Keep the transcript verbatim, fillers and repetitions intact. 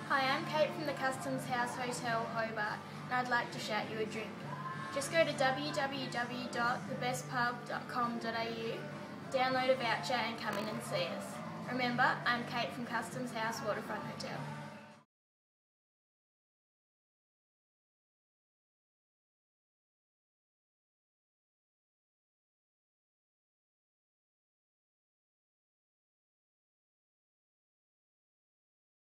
Hi, I'm Kate from the Customs House Hotel Hobart and I'd like to shout you a drink. Just go to w w w dot the best pub dot com dot a u, download a voucher and come in and see us. Remember, I'm Kate from Customs House Waterfront Hotel.